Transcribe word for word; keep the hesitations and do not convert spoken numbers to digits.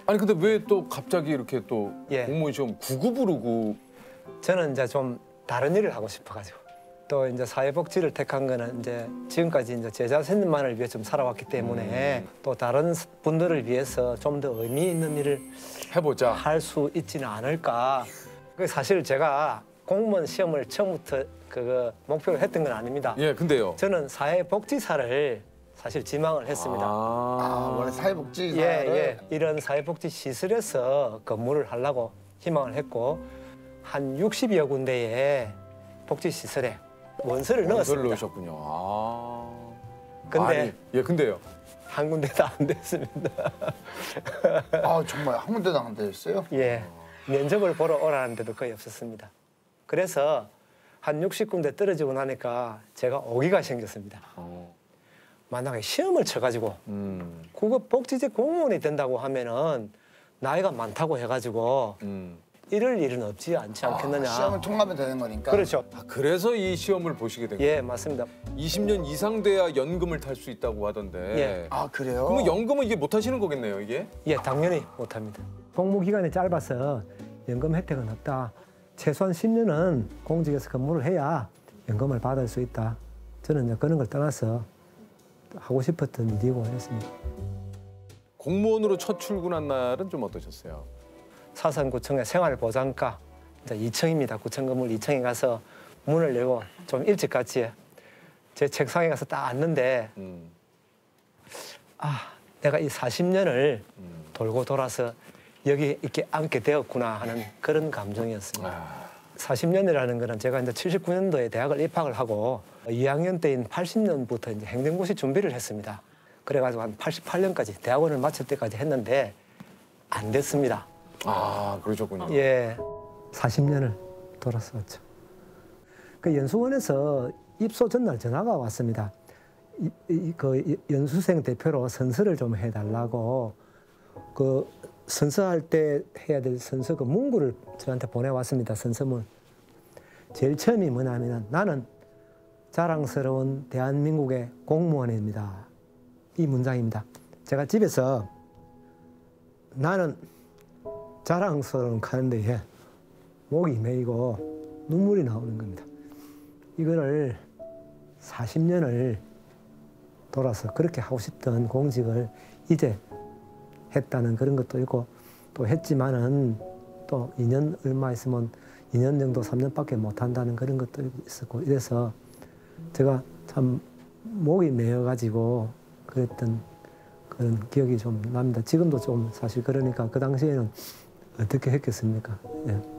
아니 근데 왜 또 갑자기 이렇게 또 예. 공무원 시험 구급 부르고? 저는 이제 좀 다른 일을 하고 싶어가지고 또 이제 사회복지를 택한 거는 이제 지금까지 이제 제 자신만을 위해 좀 살아왔기 때문에 음. 또 다른 분들을 위해서 좀 더 의미 있는 일을 해보자 할 수 있지는 않을까. 그 사실 제가 공무원 시험을 처음부터 그 목표로 했던 건 아닙니다. 예, 근데요. 저는 사회복지사를 사실 지망을 했습니다. 아, 아 원래 사회복지사를 예, 예. 이런 사회복지 시설에서 근무를 하려고 희망을 했고 한 육십여 군데의 복지 시설에 원서를 넣었습니다. 넣으셨군요. 아. 근데 아니, 예, 근데요. 한 군데도 안 됐습니다. 아 정말 한 군데도 안 됐어요? 예. 면접을 보러 오라는 데도 거의 없었습니다. 그래서 한 육십 군데 떨어지고 나니까 제가 오기가 생겼습니다. 어. 만약에 시험을 쳐가지고 음. 구급 복지직 공무원이 된다고 하면은 나이가 많다고 해가지고 음. 이럴 일은 없지 않지 않겠느냐. 아, 시험을 통과하면 되는 거니까. 그렇죠. 아, 그래서 이 시험을 보시게 된 거예요? 예, 맞습니다. 이십 년 이상 돼야 연금을 탈 수 있다고 하던데. 예. 아 그래요? 그러면 연금은 이게 못 하시는 거겠네요, 이게? 예, 당연히 못합니다. 공무 기간이 짧아서 연금 혜택은 없다. 최소한 십 년은 공직에서 근무를 해야 연금을 받을 수 있다. 저는 이제 그런 걸 떠나서 하고 싶었던 일이고 했습니다. 공무원으로 첫 출근한 날은 좀 어떠셨어요? 사선구청의 생활보장과 이제 이 층입니다. 구청 건물 이 층에 가서 문을 열고 좀 일찍 갔지. 제 책상에 가서 딱 앉는데 음. 아, 내가 이 사십 년을 음. 돌고 돌아서 여기 이렇게 앉게 되었구나 하는 그런 감정이었습니다. 아. 사십 년이라는 거는 제가 이제 칠십구 년도에 대학을 입학을 하고 이 학년 때인 팔십 년부터 이제 행정고시 준비를 했습니다. 그래가지고 한 팔십팔 년까지 대학원을 마칠 때까지 했는데 안 됐습니다. 아, 그러셨군요. 예, 사십 년을 돌았었죠. 그 연수원에서 입소 전날 전화가 왔습니다. 이, 이, 그 연수생 대표로 선서를 좀 해달라고 그 선서할 때 해야 될 선서 그 문구를 저한테 보내왔습니다. 선서문. 제일 처음이 뭐냐면 나는 자랑스러운 대한민국의 공무원입니다. 이 문장입니다. 제가 집에서 나는 자랑스러운 가는데 목이 메이고 눈물이 나오는 겁니다. 이거를 사십 년을 돌아서 그렇게 하고 싶던 공직을 이제 했다는 그런 것도 있고 또 했지만은 또 이 년 얼마 있으면 이 년 정도 삼 년밖에 못 한다는 그런 것도 있었고 이래서 제가 참 목이 메어가지고 그랬던 그런 기억이 좀 납니다. 지금도 좀 사실 그러니까 그 당시에는 어떻게 했겠습니까? 예.